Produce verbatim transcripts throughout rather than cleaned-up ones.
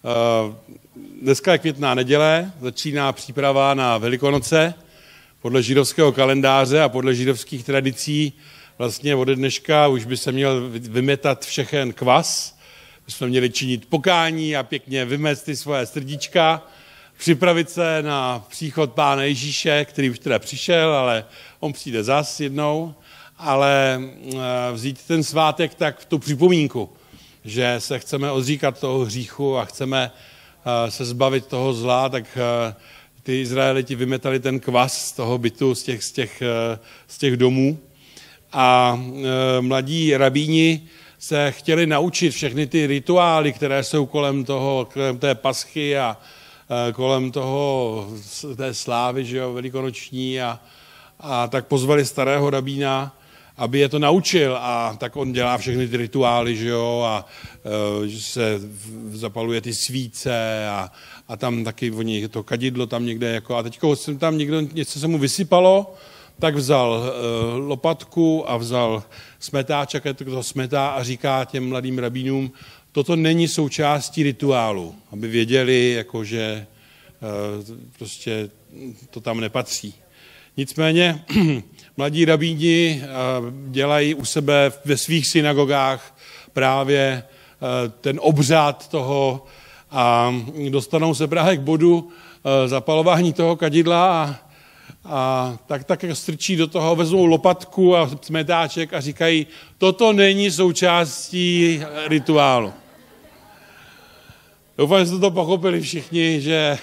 Dneska je květná neděle, začíná příprava na Velikonoce. Podle židovského kalendáře a podle židovských tradicí vlastně ode dneška už by se měl vymetat všechen kvas. My jsme měli činit pokání a pěkně vymést ty svoje srdíčka, připravit se na příchod Pána Ježíše, který už teda přišel, ale on přijde zas jednou, ale vzít ten svátek tak v tu připomínku, že se chceme odříkat toho hříchu a chceme se zbavit toho zla, tak ty Izraeliti vymetali ten kvas z toho bytu, z těch, z těch, z těch domů. A mladí rabíni se chtěli naučit všechny ty rituály, které jsou kolem toho, kolem té paschy a kolem toho, té slávy, že jo, velikonoční. A, a tak pozvali starého rabína, aby je to naučil, a tak on dělá všechny ty rituály, že jo, a že se zapaluje ty svíce a, a tam taky oni to kadidlo tam někde, jako, a teďko jsem tam někdo, něco se mu vysypalo, tak vzal uh, lopatku a vzal smetáček, a to smetá a říká těm mladým rabínům, toto není součástí rituálu, aby věděli, jako, že uh, prostě to tam nepatří. Nicméně mladí rabíni dělají u sebe ve svých synagogách právě ten obřad toho a dostanou se právě k bodu zapalování toho kadidla a, a tak tak strčí do toho, vezmou lopatku a smetáček a říkají, toto není součástí rituálu. Doufám, že jste to pochopili všichni, že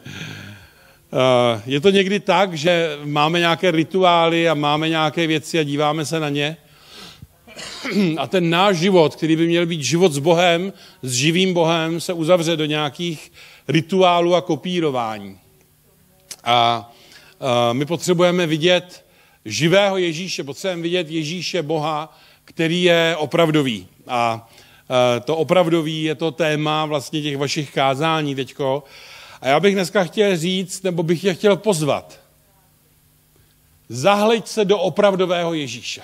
je to někdy tak, že máme nějaké rituály a máme nějaké věci a díváme se na ně. A ten náš život, který by měl být život s Bohem, s živým Bohem, se uzavře do nějakých rituálů a kopírování. A my potřebujeme vidět živého Ježíše, potřebujeme vidět Ježíše Boha, který je opravdový. A to opravdový je to téma vlastně těch vašich kázání teďko. A já bych dneska chtěl říct, nebo bych je chtěl pozvat. Zahleď se do opravdového Ježíše.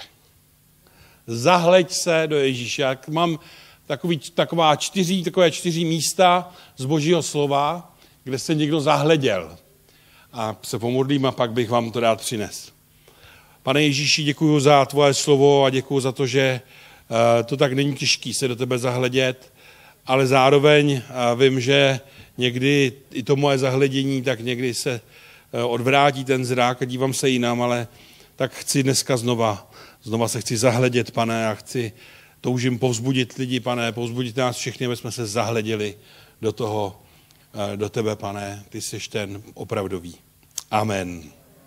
Zahleď se do Ježíše. Já mám takový, taková čtyři, takové čtyři místa z Božího slova, kde se někdo zahleděl. A se pomodlím a pak bych vám to rád přinesl. Pane Ježíši, děkuji za tvoje slovo a děkuji za to, že to tak není těžký se do tebe zahledět, ale zároveň vím, že někdy i to moje zahledění, tak někdy se odvrátí ten zrák a dívám se jinam, ale tak chci dneska znova, znova se chci zahledět, Pane, a chci, toužím povzbudit lidi, Pane, povzbudit nás všechny, aby jsme se zahleděli do toho, do tebe, Pane, ty jsi ten opravdový. Amen.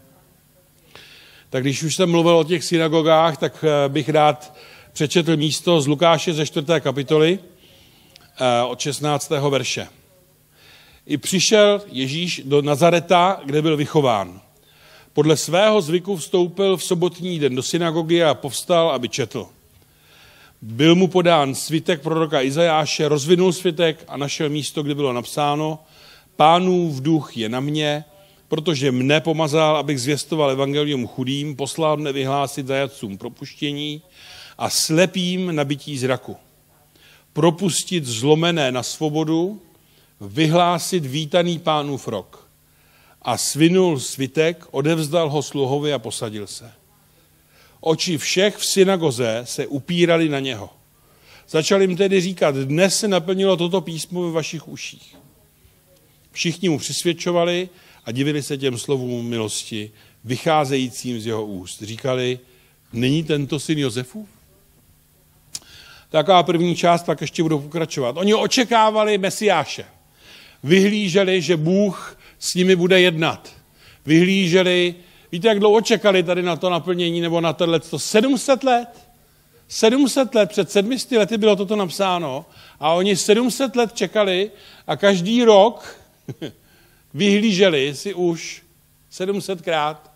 Tak když už jsem mluvil o těch synagogách, tak bych rád přečetl místo z Lukáše ze čtvrté kapitoly od šestnáctého verše. I přišel Ježíš do Nazareta, kde byl vychován. Podle svého zvyku vstoupil v sobotní den do synagogy a povstal, aby četl. Byl mu podán svitek proroka Izajáše, rozvinul svitek a našel místo, kde bylo napsáno Pánův duch je na mě, protože mne pomazal, abych zvěstoval evangelium chudým, poslal mne vyhlásit zajatcům propuštění a slepým nabití zraku. Propustit zlomené na svobodu, vyhlásit vítaný Pánův rok. A svinul svitek, odevzdal ho sluhovi a posadil se. Oči všech v synagoze se upírali na něho. Začal jim tedy říkat, dnes se naplnilo toto písmo ve vašich uších. Všichni mu přisvědčovali a divili se těm slovům milosti, vycházejícím z jeho úst. Říkali, není tento syn Josefův? Taková první část, pak ještě budou pokračovat. Oni očekávali Mesiáše. Vyhlíželi, že Bůh s nimi bude jednat. Vyhlíželi, víte, jak dlouho čekali tady na to naplnění nebo na tohleto? sedm set let. sedm set let, před sedmi sty lety bylo toto napsáno a oni sedm set let čekali a každý rok vyhlíželi si už sedm set krát.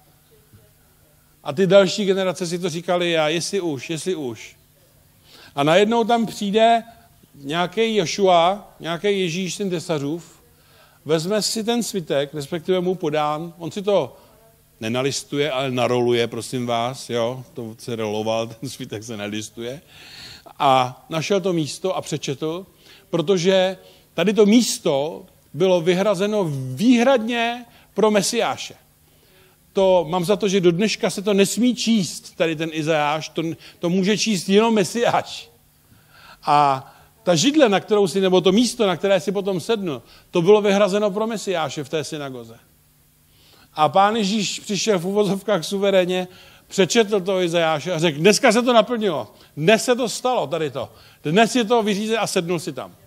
A ty další generace si to říkali, a jestli už, jestli už. A najednou tam přijde nějaký Jošua, nějaký Ježíš, syn Tesařův, vezme si ten svitek, respektive mu podán, on si to nenalistuje, ale naroluje, prosím vás, jo, to se roloval, ten svitek se nalistuje. A našel to místo a přečetl, protože tady to místo bylo vyhrazeno výhradně pro Mesiáše. To, mám za to, že do dneška se to nesmí číst, tady ten Izajáš, to, to může číst jenom Mesiáš. A ta židle, na kterou si, nebo to místo, na které si potom sednul, to bylo vyhrazeno pro Mesiáše v té synagoze. A Pán Ježíš přišel v uvozovkách suverénně, přečetl to Izajáše a řekl, dneska se to naplnilo, dnes se to stalo, tady to. Dnes je to vyřízené a sednul si tam.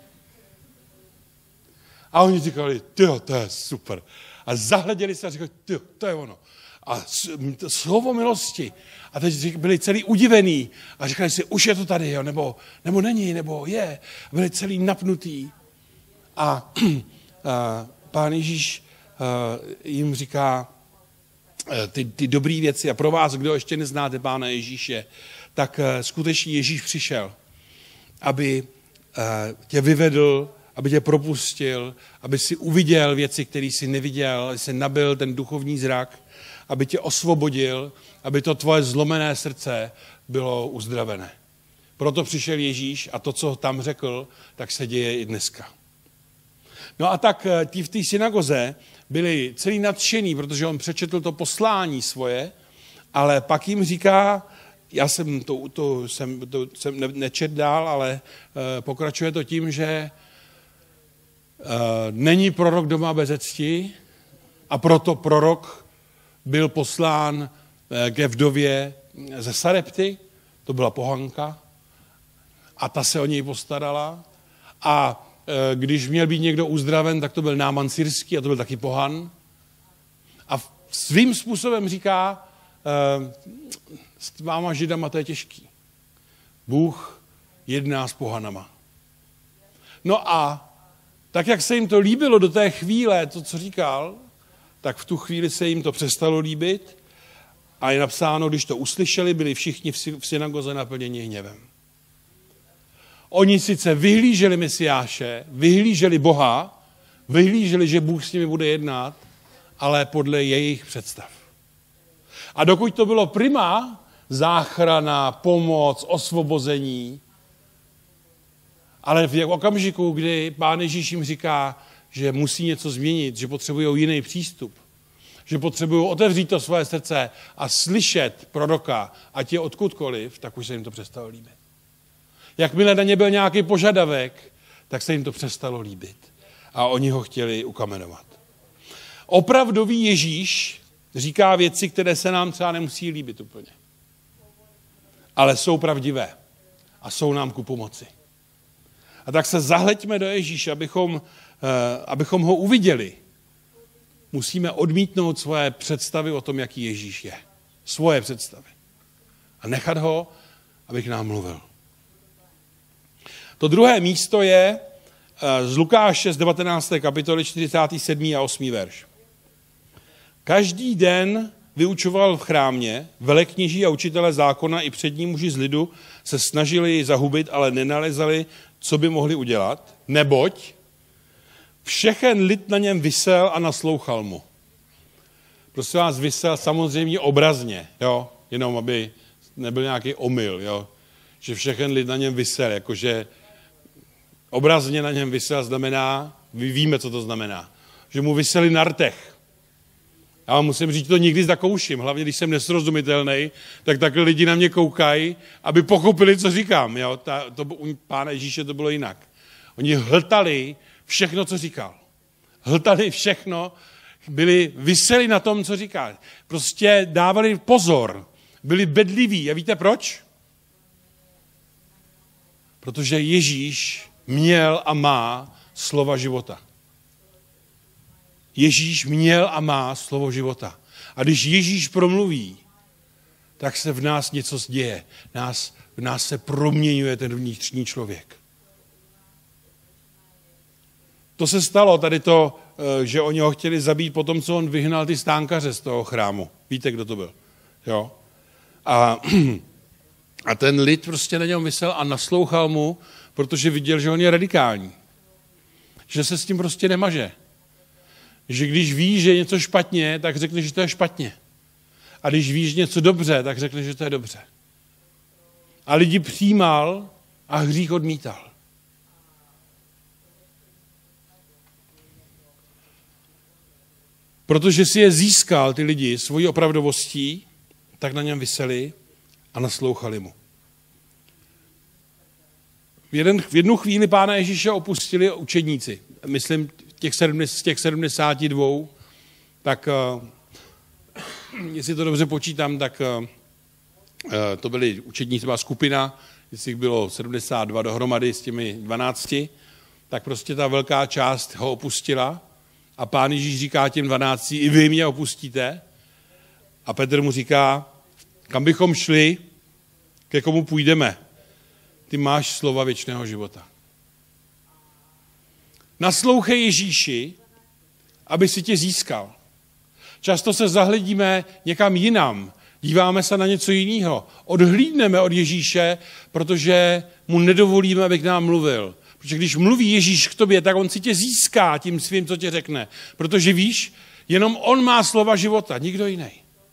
A oni říkali, tyjo, to je super. A zahleděli se a říkali, tyjo, to je ono. A slovo milosti. A teď byli celý udivený a říkali si, už je to tady, jo, nebo, nebo není, nebo je. A byli celý napnutý. A, a Pán Ježíš a, jim říká ty, ty dobré věci. A pro vás, kdo ještě neznáte Pána Ježíše, tak a, skutečně Ježíš přišel, aby a, tě vyvedl, aby tě propustil, aby si uviděl věci, které jsi neviděl, aby si nabil ten duchovní zrak, aby tě osvobodil, aby to tvoje zlomené srdce bylo uzdravené. Proto přišel Ježíš a to, co tam řekl, tak se děje i dneska. No a tak ti v té synagoze byli celý nadšený, protože on přečetl to poslání svoje, ale pak jim říká, já jsem to, to, jsem, to jsem nečet dál, ale uh, pokračuje to tím, že uh, není prorok doma bez cti a proto prorok byl poslán ke vdově ze Sarepty, to byla pohanka, a ta se o něj postarala. A e, když měl být někdo uzdraven, tak to byl Náman syrský a to byl taky pohan. A svým způsobem říká, e, s váma židama to je těžký. Bůh jedná s pohanama. No a tak, jak se jim to líbilo do té chvíle, to, co říkal, tak v tu chvíli se jim to přestalo líbit a je napsáno, když to uslyšeli, byli všichni v synagoze naplněni hněvem. Oni sice vyhlíželi Mesiáše, vyhlíželi Boha, vyhlíželi, že Bůh s nimi bude jednat, ale podle jejich představ. A dokud to bylo prima, záchrana, pomoc, osvobození, ale v okamžiku, kdy Pán Ježíš jim říká, že musí něco změnit, že potřebují jiný přístup, že potřebují otevřít to svoje srdce a slyšet proroka, ať je odkudkoliv, tak už se jim to přestalo líbit. Jakmile na ně byl nějaký požadavek, tak se jim to přestalo líbit. A oni ho chtěli ukamenovat. Opravdový Ježíš říká věci, které se nám třeba nemusí líbit úplně. Ale jsou pravdivé a jsou nám ku pomoci. A tak se zahleďme do Ježíše, abychom abychom ho uviděli, musíme odmítnout svoje představy o tom, jaký Ježíš je. Svoje představy. A nechat ho, aby k nám mluvil. To druhé místo je z Lukáše z devatenácté kapitoly čtyřicátý sedmý a osmý verš. Každý den vyučoval v chrámě, velekněží a učitelé zákona i přední muži z lidu se snažili jej zahubit, ale nenalezali, co by mohli udělat, neboť všechen lid na něm visel a naslouchal mu. Prosím vás, visel samozřejmě obrazně, jo? Jenom aby nebyl nějaký omyl, jo? Že všechen lid na něm visel, jakože obrazně na něm visel znamená, vy víme, co to znamená, že mu viseli na rtech. Já vám musím říct, to nikdy zakouším, hlavně když jsem nesrozumitelný, tak takhle lidi na mě koukají, aby pochopili, co říkám. Jo? Ta, to, u Pána Ježíše to bylo jinak. Oni hltali všechno, co říkal. Hltali všechno, byli viseli na tom, co říkal. Prostě dávali pozor, byli bedliví. A víte proč? Protože Ježíš měl a má slova života. Ježíš měl a má slovo života. A když Ježíš promluví, tak se v nás něco děje. Nás, v nás se proměňuje ten vnitřní člověk. To se stalo, tady to, že oni ho chtěli zabít po tom, co on vyhnal ty stánkaře z toho chrámu. Víte, kdo to byl? Jo? A, a ten lid prostě na něm visel a naslouchal mu, protože viděl, že on je radikální. Že se s tím prostě nemaže. Že když víš, že je něco špatně, tak řekne, že to je špatně. A když víš něco dobře, tak řekne, že to je dobře. A lidi přijímal a hřích odmítal. Protože si je získal ty lidi svojí opravdovostí, tak na něm viseli a naslouchali mu. V, jeden, v jednu chvíli Pána Ježíše opustili učedníci. Myslím, těch z těch sedmdesáti dvou, tak jestli to dobře počítám, tak to byly učedníci, byla skupina, jestli jich bylo sedmdesát dva dohromady s těmi dvanácti, tak prostě ta velká část ho opustila a Pán Ježíš říká těm dvanácti, i vy mě opustíte. A Petr mu říká, kam bychom šli, ke komu půjdeme. Ty máš slova věčného života. Naslouchej Ježíši, aby si tě získal. Často se zahledíme někam jinam, díváme se na něco jiného, odhlídneme od Ježíše, protože mu nedovolíme, aby k nám mluvil. Protože když mluví Ježíš k tobě, tak on si tě získá tím svým, co tě řekne. Protože víš, jenom on má slova života, nikdo jiný.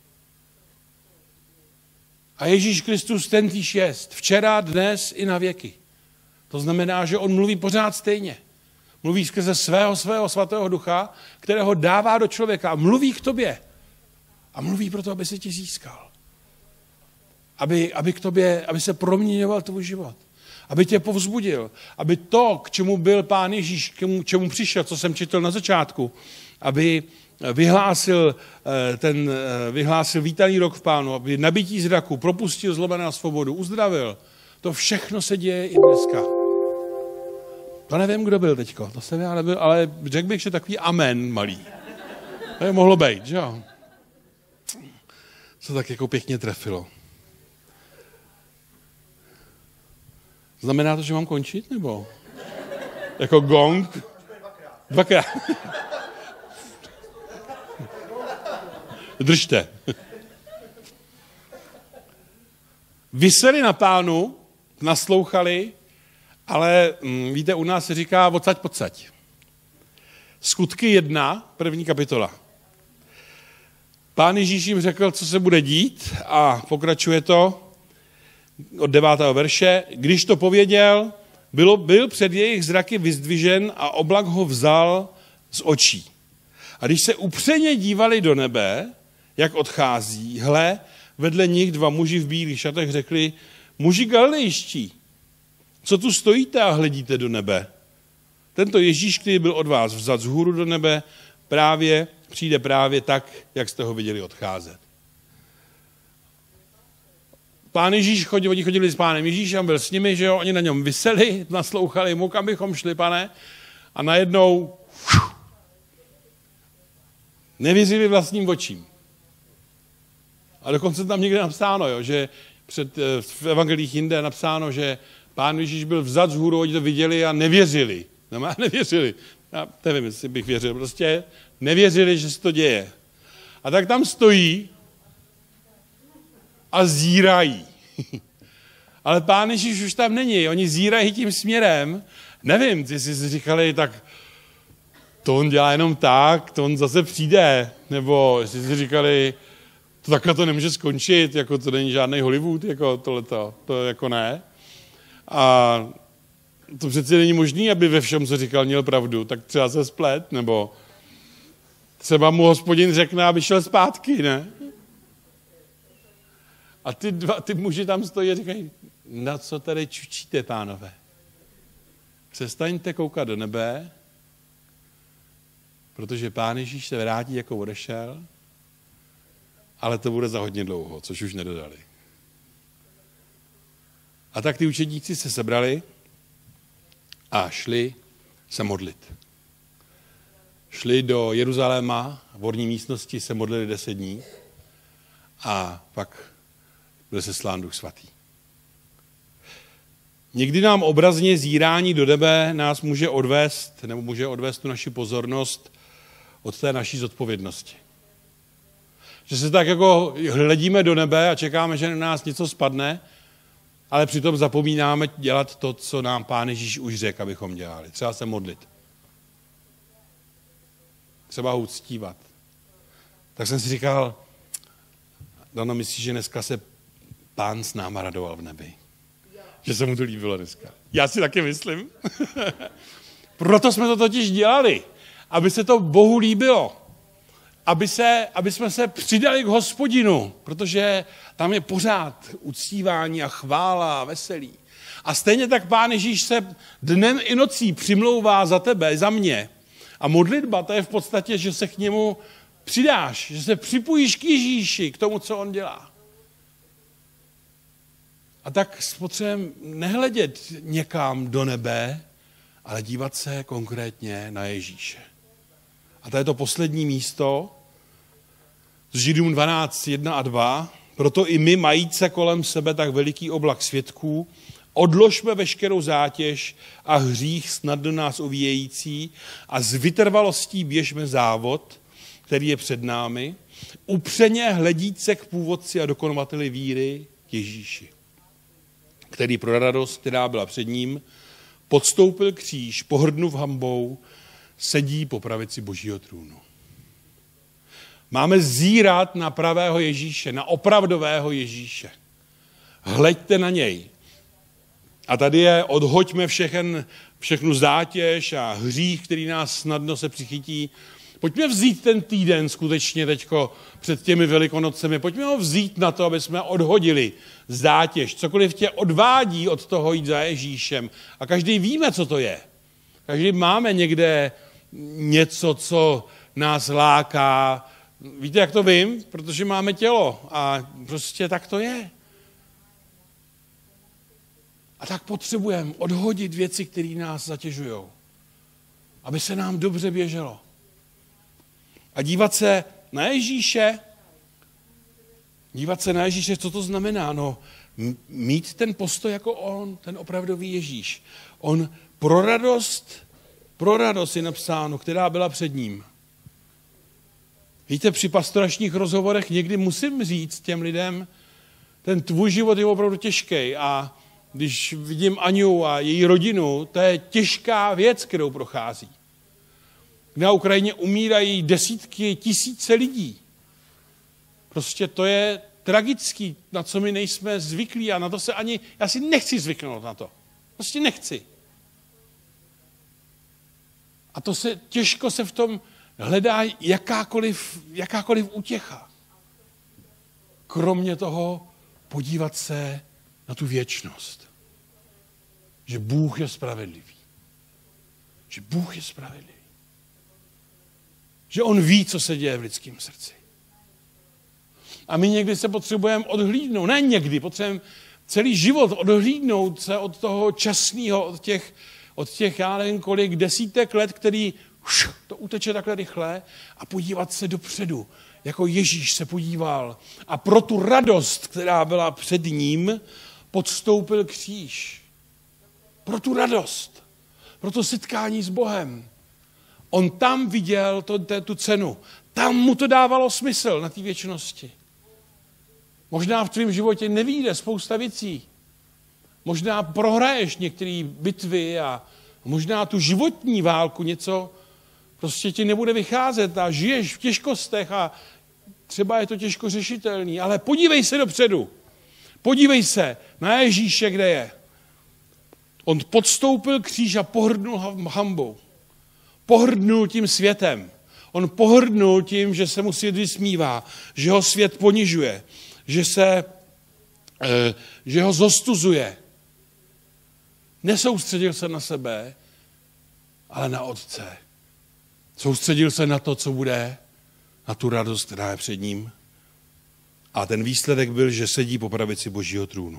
A Ježíš Kristus tentýž jest, včera, dnes i na věky. To znamená, že on mluví pořád stejně. Mluví skrze svého, svého svatého ducha, kterého dává do člověka a mluví k tobě. A mluví proto, aby si tě získal. Aby, aby, k tobě, aby se proměňoval tvůj život. Aby tě povzbudil. Aby to, k čemu byl Pán Ježíš, k čemu, čemu přišel, co jsem četl na začátku, aby vyhlásil, ten, vyhlásil vítaný rok v Pánu, aby nabití zraku, propustil zlomené na svobodu, uzdravil. To všechno se děje i dneska. To nevím, kdo byl teďko, to jsem já nebyl, ale řekl bych, že takový amen malý. To je mohlo být, že jo? Co tak jako pěkně trefilo. Znamená to, že mám končit, nebo? Jako gong? Dvakrát. Držte. Viseli na Pánu, naslouchali, ale hm, víte, u nás se říká odsaď podsaď. Skutky jedna, první kapitola. Pán Ježíš jim řekl, co se bude dít a pokračuje to od devátého verše. Když to pověděl, bylo, byl před jejich zraky vyzdvižen a oblak ho vzal z očí. A když se upřeně dívali do nebe, jak odchází, hle, vedle nich dva muži v bílých šatech řekli, muži galilejští, co tu stojíte a hledíte do nebe? Tento Ježíš, který byl od vás vzat vzhůru do nebe, právě přijde právě tak, jak jste ho viděli odcházet. Pán Ježíš, chodil, oni chodili s Pánem Ježíšem, byl s nimi, že jo, oni na něm viseli, naslouchali mu, kam bychom šli, pane, a najednou nevěřili vlastním očím. A dokonce tam někde napsáno, jo, že před, v evangelích jinde napsáno, že Pán Ježíš byl vzat vzhůru, oni to viděli a nevěřili. No, nevěřili. Já nevím, jestli bych věřil. Prostě nevěřili, že se to děje. A tak tam stojí a zírají. Ale Pán Ježíš už tam není. Oni zírají tím směrem. Nevím, jestli si říkali, tak to on dělá jenom tak, to on zase přijde. Nebo jestli si říkali, to takhle to nemůže skončit, jako to není žádný Hollywood, jako tohleto. To jako ne. A to přeci není možný, aby ve všem, co říkal, měl pravdu, tak třeba se splet, nebo třeba mu Hospodin řekne, aby šel zpátky, ne? A ty dva, ty muži tam stojí a říkají, na co tady čučíte, pánové? Přestaňte koukat do nebe, protože Pán Ježíš se vrátí, jako odešel, ale to bude za hodně dlouho, což už nedodali. A tak ty učedníci se sebrali a šli se modlit. Šli do Jeruzaléma, v horní místnosti se modlili deset dní a pak byl seslán Duch Svatý. Někdy nám obrazně zírání do nebe nás může odvést, nebo může odvést tu naši pozornost od té naší zodpovědnosti. Že se tak jako hledíme do nebe a čekáme, že na nás něco spadne, ale přitom zapomínáme dělat to, co nám Pán Ježíš už řekl, abychom dělali. Třeba se modlit. Třeba ho uctívat. Tak jsem si říkal, Dana, myslíš, že dneska se Pán s náma radoval v nebi? Že se mu to líbilo dneska. Já si taky myslím. Proto jsme to totiž dělali, aby se to Bohu líbilo. aby, se, aby jsme se přidali k Hospodinu, protože tam je pořád uctívání a chvála a veselí. A stejně tak Pán Ježíš se dnem i nocí přimlouvá za tebe, za mě. A modlitba, to je v podstatě, že se k němu přidáš, že se připojíš k Ježíši, k tomu, co on dělá. A tak potřebujeme nehledět někam do nebe, ale dívat se konkrétně na Ježíše. A to je to poslední místo z Židům dvanáct, jedna a dva. Proto i my, majíce kolem sebe tak veliký oblak svědků, odložme veškerou zátěž a hřích snadno nás ovíjející a s vytrvalostí běžme závod, který je před námi, upřeně hledíce k původci a dokonovateli víry k Ježíši, který pro radost, která byla před ním, podstoupil kříž, pohrdnuv hambou, sedí po pravici Božího trůnu. Máme zírat na pravého Ježíše, na opravdového Ježíše. Hleďte na něj. A tady je, odhoďme všechen, všechnu zátěž a hřích, který nás snadno se přichytí. Pojďme vzít ten týden skutečně teďko před těmi Velikonocemi. Pojďme ho vzít na to, aby jsme odhodili zátěž. Cokoliv tě odvádí od toho jít za Ježíšem. A každý víme, co to je. Každý máme někde něco, co nás láká. Víte, jak to vím? Protože máme tělo a prostě tak to je. A tak potřebujeme odhodit věci, které nás zatěžují, aby se nám dobře běželo. A dívat se na Ježíše, dívat se na Ježíše, co to znamená? No, mít ten postoj jako on, ten opravdový Ježíš. On pro radost, pro radost je napsáno, která byla před ním. Víte, při pastoračních rozhovorech někdy musím říct těm lidem, ten tvůj život je opravdu těžký a když vidím Aňu a její rodinu, to je těžká věc, kterou prochází. Na Ukrajině umírají desítky, tisíce lidí. Prostě to je tragický, na co my nejsme zvyklí a na to se ani, já si nechci zvyknout na to. Prostě nechci. A to se, těžko se v tom hledá jakákoliv, jakákoliv útěcha. Kromě toho podívat se na tu věčnost. Že Bůh je spravedlivý. Že Bůh je spravedlivý. Že on ví, co se děje v lidském srdci. A my někdy se potřebujeme odhlídnout. Ne někdy, potřebujeme celý život odhlídnout se od toho časného, od těch, od těch já nevím kolik desítek let, který už, to uteče takhle rychle a podívat se dopředu, jako Ježíš se podíval. A pro tu radost, která byla před ním, podstoupil kříž. Pro tu radost, pro to setkání s Bohem. On tam viděl to, to, tu cenu. Tam mu to dávalo smysl na té věčnosti. Možná v tvém životě nevyjde spousta věcí. Možná prohraješ některé bitvy a možná tu životní válku něco prostě ti nebude vycházet a žiješ v těžkostech a třeba je to těžko řešitelný, ale podívej se dopředu. Podívej se na Ježíše, kde je. On podstoupil kříž a pohrdnul hambou. Pohrdnul tím světem. On pohrdnul tím, že se mu svět vysmívá, že ho svět ponižuje, že, se, že ho zostuzuje. Nesoustředil se na sebe, ale na Otce. Soustředil se na to, co bude, na tu radost, která je před ním. A ten výsledek byl, že sedí po pravici Božího trůnu.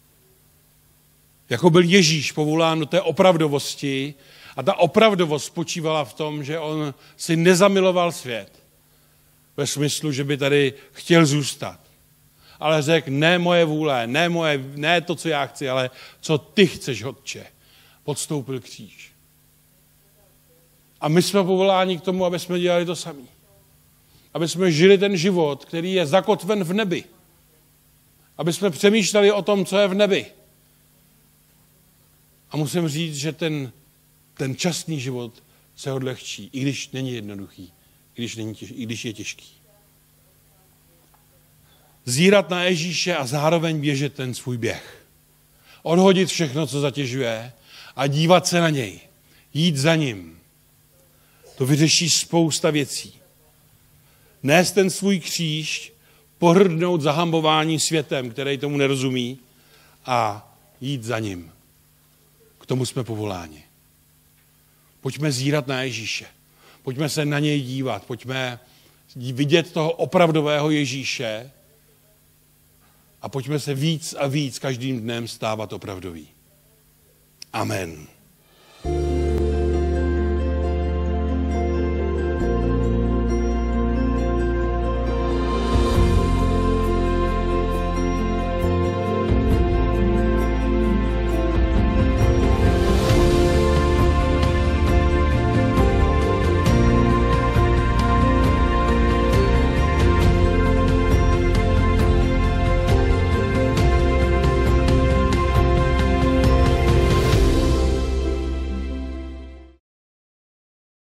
Jako byl Ježíš povolán do té opravdovosti a ta opravdovost spočívala v tom, že on si nezamiloval svět. Ve smyslu, že by tady chtěl zůstat. Ale řekl, ne moje vůle, ne, moje, ne to, co já chci, ale co ty chceš, Otče. Podstoupil kříž. A my jsme povoláni k tomu, aby jsme dělali to samé. Aby jsme žili ten život, který je zakotven v nebi. Aby jsme přemýšleli o tom, co je v nebi. A musím říct, že ten, ten časný život se odlehčí, i když není jednoduchý, i když, není těž, i když je těžký. Zírat na Ježíše a zároveň běžet ten svůj běh. Odhodit všechno, co zatěžuje a dívat se na něj. Jít za ním. To vyřeší spousta věcí. nést ten svůj kříž, pohrdnout zahambování světem, který tomu nerozumí, a jít za ním. K tomu jsme povoláni. Pojďme zírat na Ježíše. Pojďme se na něj dívat. Pojďme vidět toho opravdového Ježíše a pojďme se víc a víc každým dnem stávat opravdový. Amen.